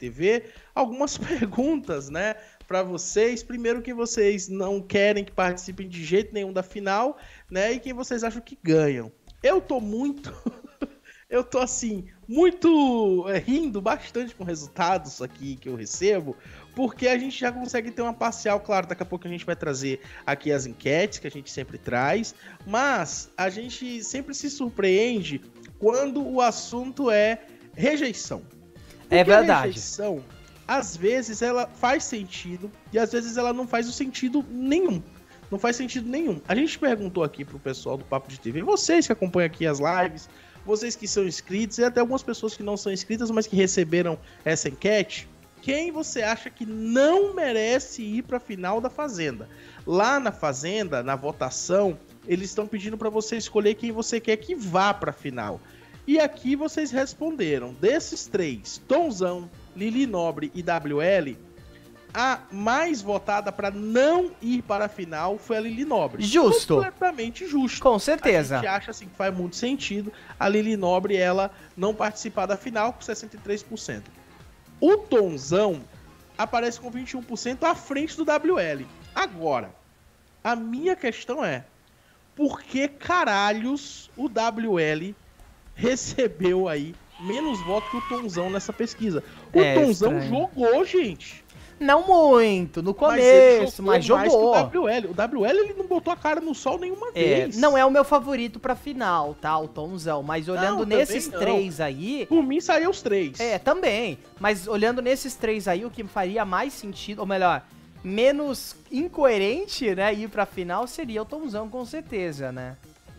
TV, algumas perguntas, né, para vocês. Primeiro, quem vocês não querem que participem de jeito nenhum da final, né, e quem vocês acham que ganham. Eu tô muito... Eu tô, assim, muito rindo bastante com resultados aqui que eu recebo, porque a gente já consegue ter uma parcial. Claro, daqui a pouco a gente vai trazer aqui as enquetes que a gente sempre traz, mas a gente sempre se surpreende quando o assunto é rejeição. Porque é verdade. A rejeição, às vezes, ela faz sentido e às vezes ela não faz o sentido nenhum. Não faz sentido nenhum. A gente perguntou aqui pro pessoal do Papo de TV, vocês que acompanham aqui as lives, vocês que são inscritos e até algumas pessoas que não são inscritas, mas que receberam essa enquete, quem você acha que não merece ir para a final da Fazenda? Lá na Fazenda, na votação, eles estão pedindo para você escolher quem você quer que vá para a final. E aqui vocês responderam, desses três, Tonzão, Lili Nobre e WL, a mais votada para não ir para a final foi a Lili Nobre. Justo. Completamente justo. Com certeza. A gente acha assim, que faz muito sentido a Lili Nobre ela não participar da final com 63%. O Tonzão aparece com 21% à frente do WL. Agora, a minha questão é, por que caralhos o WL recebeu aí menos votos que o Tonzão nessa pesquisa? O Tonzão jogou, gente. Não muito, no começo, mas jogou. Mais que o WL ele não botou a cara no sol nenhuma vez. Não é o meu favorito pra final, tá? O Tonzão. Mas olhando nesses três aí... Por mim, saiu os três. Também. Mas olhando nesses três aí, o que faria mais sentido, ou melhor, menos incoerente, né, ir pra final, seria o Tonzão, com certeza, né?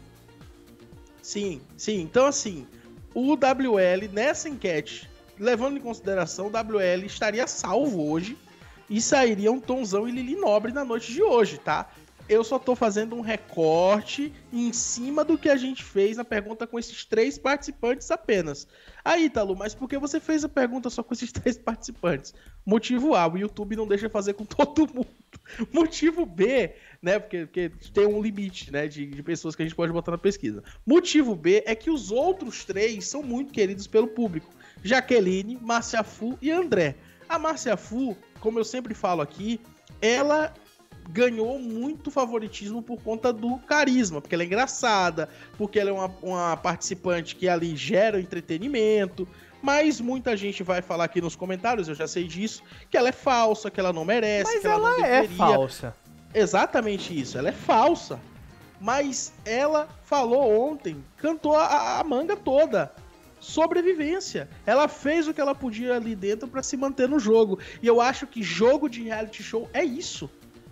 Sim. Então, assim, o WL, nessa enquete, levando em consideração, o WL estaria salvo hoje e sairiam Tonzão e Lili Nobre na noite de hoje, tá? Eu só tô fazendo um recorte em cima do que a gente fez na pergunta com esses três participantes apenas. Aí, Ítalo, mas por que você fez a pergunta só com esses três participantes? Motivo A, o YouTube não deixa fazer com todo mundo. Motivo B, né, porque tem um limite, né, de pessoas que a gente pode botar na pesquisa. Motivo B é que os outros três são muito queridos pelo público. Jaqueline, Márcia Fu e André. A Márcia Fu, como eu sempre falo aqui, ela ganhou muito favoritismo por conta do carisma, porque ela é engraçada, porque ela é uma participante que ali gera entretenimento, mas muita gente vai falar aqui nos comentários, eu já sei disso, que ela é falsa, que ela não merece, mas que ela não deveria. É falsa. Exatamente isso, ela é falsa. Mas ela falou ontem, cantou a manga toda. Sobrevivência. Ela fez o que ela podia ali dentro pra se manter no jogo. E eu acho que jogo de reality show é isso.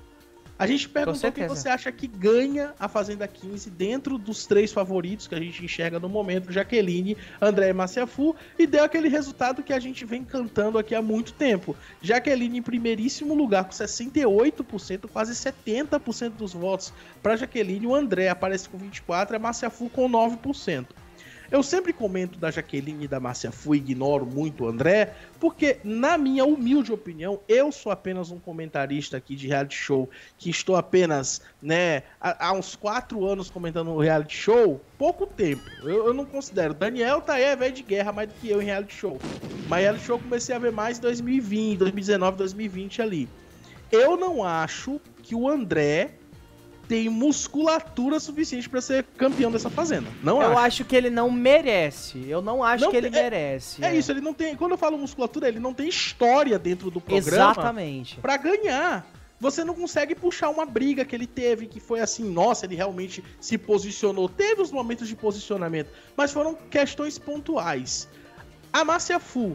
A gente perguntou quem você acha que ganha a Fazenda 15 dentro dos três favoritos que a gente enxerga no momento, Jaqueline, André e Márcia Fu, e deu aquele resultado que a gente vem cantando aqui há muito tempo. Jaqueline em primeiríssimo lugar com 68%, quase 70% dos votos para Jaqueline, o André aparece com 24% e a Márcia Fu com 9%. Eu sempre comento da Jaqueline e da Márcia Fu, ignoro muito o André, porque, na minha humilde opinião, eu sou apenas um comentarista aqui de reality show, que estou apenas, né, há uns 4 anos comentando o reality show, pouco tempo. Eu não considero. Daniel tá aí, é velho de guerra, mais do que eu em reality show. Mas reality show eu comecei a ver mais em 2020, 2019, 2020 ali. Eu não acho que o André tem musculatura suficiente pra ser campeão dessa Fazenda. Eu acho que ele não merece. Eu não acho que ele merece. É isso, ele não tem... Quando eu falo musculatura, ele não tem história dentro do programa. Exatamente. Pra ganhar. Você não consegue puxar uma briga que ele teve, que foi assim, nossa, ele realmente se posicionou. Teve os momentos de posicionamento, mas foram questões pontuais. A Márcia Fu,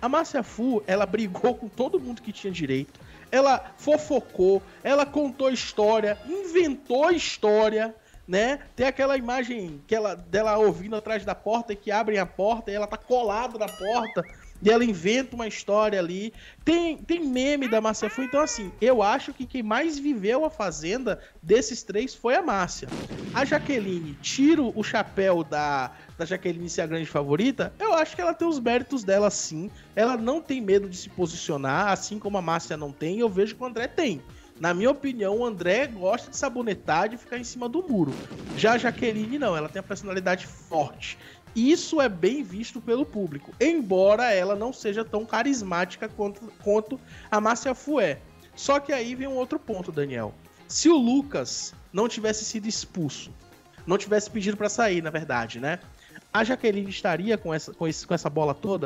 ela brigou com todo mundo que tinha direito. Ela fofocou, ela contou história, inventou história, né? Tem aquela imagem dela ouvindo atrás da porta, que abrem a porta e ela tá colada na porta, e ela inventa uma história ali. Tem meme da Márcia Fu, então assim, eu acho que quem mais viveu a Fazenda desses três foi a Márcia. A Jaqueline, tiro o chapéu da Jaqueline ser a grande favorita, eu acho que ela tem os méritos dela sim. Ela não tem medo de se posicionar, assim como a Márcia não tem, e eu vejo que o André tem. Na minha opinião, o André gosta de sabonetar, de ficar em cima do muro. Já a Jaqueline não, ela tem a personalidade forte. Isso é bem visto pelo público, embora ela não seja tão carismática quanto a Márcia Fu é. Só que aí vem um outro ponto, Daniel. Se o Lucas não tivesse sido expulso, não tivesse pedido pra sair, na verdade, né? A Jaqueline estaria com essa bola toda?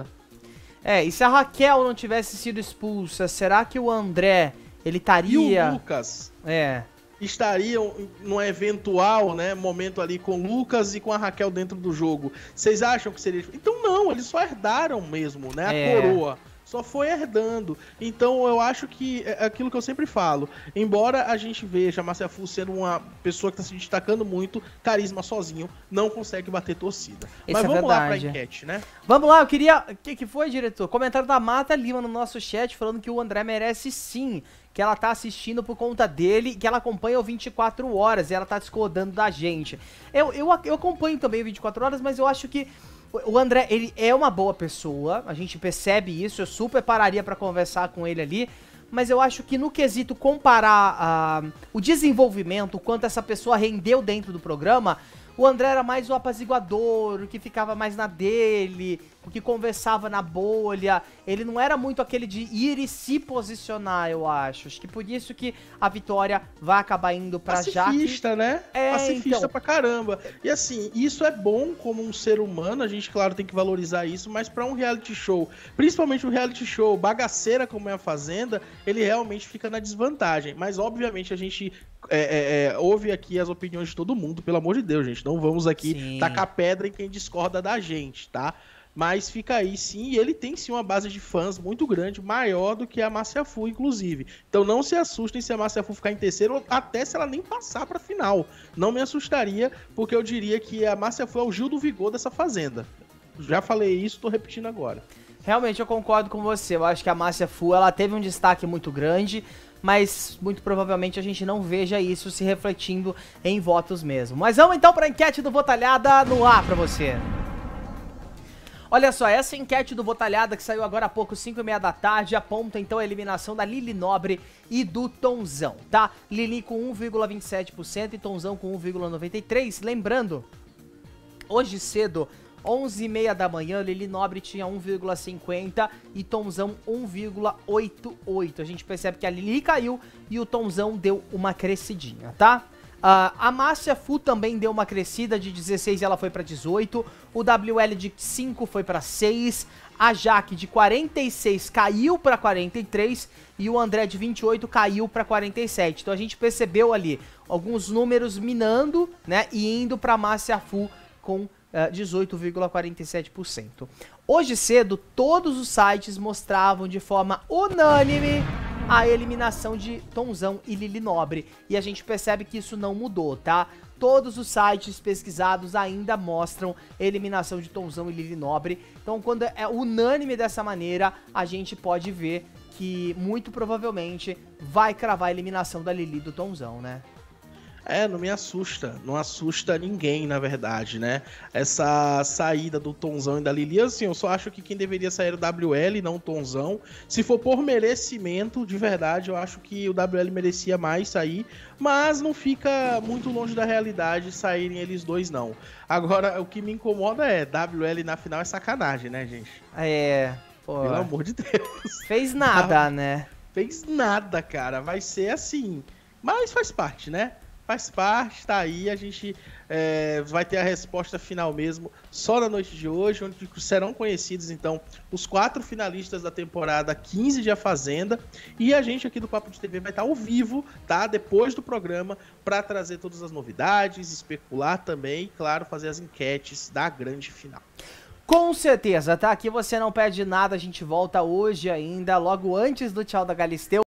E se a Raquel não tivesse sido expulsa, será que o André, ele estaria... E o Lucas? Estariam num eventual, né, momento ali com o Lucas e com a Raquel dentro do jogo. Vocês acham que seria... Então não, eles só herdaram mesmo, né, a coroa. Só foi herdando. Então eu acho que é aquilo que eu sempre falo. Embora a gente veja a Márcia Fu sendo uma pessoa que está se destacando muito, carisma sozinho não consegue bater torcida. Mas vamos lá pra enquete, né? Vamos lá, eu queria... O que foi, diretor? Comentário da Marta Lima no nosso chat falando que o André merece sim, que ela tá assistindo por conta dele, que ela acompanha o 24 horas e ela tá discordando da gente. Eu acompanho também o 24 horas, mas eu acho que o André, ele é uma boa pessoa, a gente percebe isso, eu super pararia pra conversar com ele ali, mas eu acho que no quesito comparar o desenvolvimento, o quanto essa pessoa rendeu dentro do programa, o André era mais o apaziguador, o que ficava mais na dele, o que conversava na bolha. Ele não era muito aquele de ir e se posicionar, eu acho. Acho que por isso que a vitória vai acabar indo pra Jaque. Pacifista, né? Pacifista então. Pra caramba. E assim, isso é bom como um ser humano, a gente, claro, tem que valorizar isso, mas pra um reality show, principalmente um reality show bagaceira como é a Fazenda, ele realmente fica na desvantagem. Mas, obviamente, a gente... ouve aqui as opiniões de todo mundo, pelo amor de Deus, gente. Não vamos aqui tacar pedra em quem discorda da gente, tá? Mas fica aí sim, e ele tem sim uma base de fãs muito grande, maior do que a Márcia Fu, inclusive. Então não se assustem se a Márcia Fu ficar em terceiro, ou até se ela nem passar pra final. Não me assustaria, porque eu diria que a Márcia Fu é o Gil do Vigor dessa Fazenda. Já falei isso, tô repetindo agora. Realmente eu concordo com você, eu acho que a Márcia Fu, ela teve um destaque muito grande, mas muito provavelmente a gente não veja isso se refletindo em votos mesmo. Mas vamos então para a enquete do Botalhada no ar para você. Olha só, essa enquete do Botalhada que saiu agora há pouco, 5h30 da tarde, aponta então a eliminação da Lili Nobre e do Tonzão, tá? Lili com 1,27% e Tonzão com 1,93%. Lembrando, hoje cedo, 11h30 da manhã, Lili Nobre tinha 1,50 e Tonzão 1,88. A gente percebe que a Lili caiu e o Tonzão deu uma crescidinha, tá? A Márcia Fu também deu uma crescida de 16 e ela foi pra 18. O WL de 5 foi pra 6. A Jaque de 46 caiu pra 43. E o André de 28 caiu pra 47. Então a gente percebeu ali alguns números minando, né? E indo pra Márcia Fu com 18,47%. Hoje cedo, todos os sites mostravam de forma unânime a eliminação de Tonzão e Lili Nobre. E a gente percebe que isso não mudou, tá? Todos os sites pesquisados ainda mostram eliminação de Tonzão e Lili Nobre. Então, quando é unânime dessa maneira, a gente pode ver que muito provavelmente vai cravar a eliminação da Lili e do Tonzão, né? Não me assusta, não assusta ninguém, na verdade, né? Essa saída do Tonzão e da Lili, assim, eu só acho que quem deveria sair é o WL, não o Tonzão. Se for por merecimento, de verdade, eu acho que o WL merecia mais sair, mas não fica muito longe da realidade saírem eles dois, não. Agora, o que me incomoda é, WL na final é sacanagem, né, gente? Pô. Pelo amor de Deus. Fez nada, né? Fez nada, cara, vai ser assim, mas faz parte, né? Faz parte, tá aí, a gente vai ter a resposta final mesmo só na noite de hoje, onde serão conhecidos, então, os 4 finalistas da temporada 15 de A Fazenda, e a gente aqui do Papo de TV vai estar ao vivo, tá? Depois do programa, para trazer todas as novidades, especular também, e, claro, fazer as enquetes da grande final. Com certeza, tá? Aqui você não perde nada, a gente volta hoje ainda, logo antes do Tchau da Galisteu.